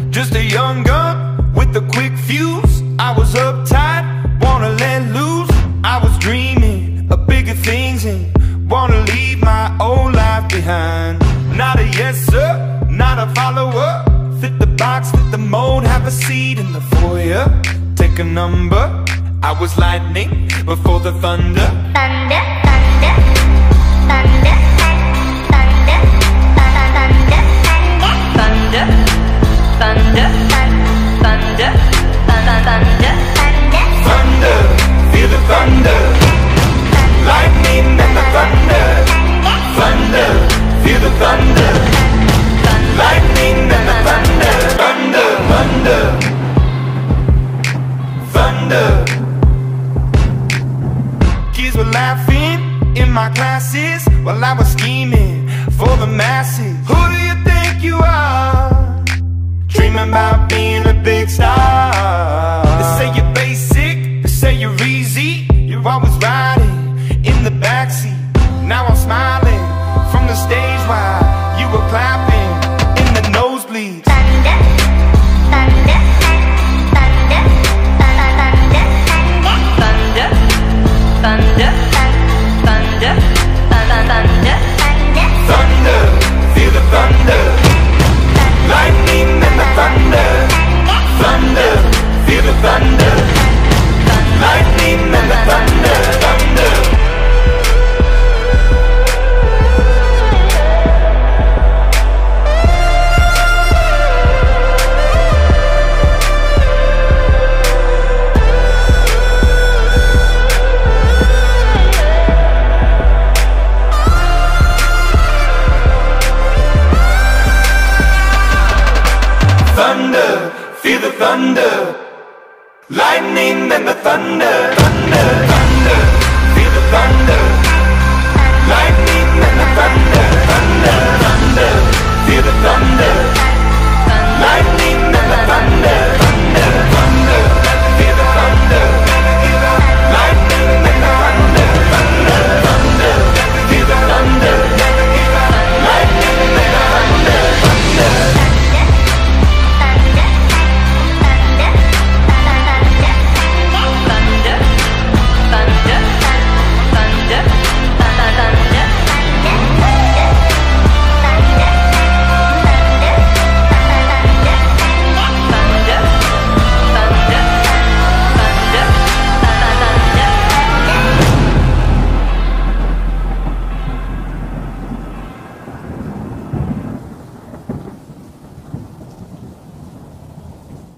Just a young gun with a quick fuse. I was uptight, wanna let loose. I was dreaming of bigger things and wanna leave my old life behind. Not a yes sir, not a follower. Fit the box, fit the mold, have a seat in the foyer. Take a number. I was lightning before the thunder. Thunder, thunder, thunder, thunder, thunder, thunder, thunder, thunder, thunder, thunder, feel the thunder. Lightning and the thunder. Thunder, feel the thunder. Lightning and the thunder. Thunder, thunder, thunder. Kids were laughing in my classes while I was scheming for the masses. Who do you think you are? Dreaming about being a big star. They say you're basic, they say you're easy. You're always riding in the backseat. Now I'm smiling from the stage while you were clapping in the nosebleeds. thunder, thunder, thunder, thunder, thunder, thunder, thunder, thunder, Thunder, feel the thunder. Lightning and the thunder. Thunder, feel the thunder. Lightning and the thunder. Thunder. Thunder, feel the thunder. Lightning and the thunder. Thunder, thunder, feel the thunder. Lightning and the thunder. Thunder, thunder, feel the thunder.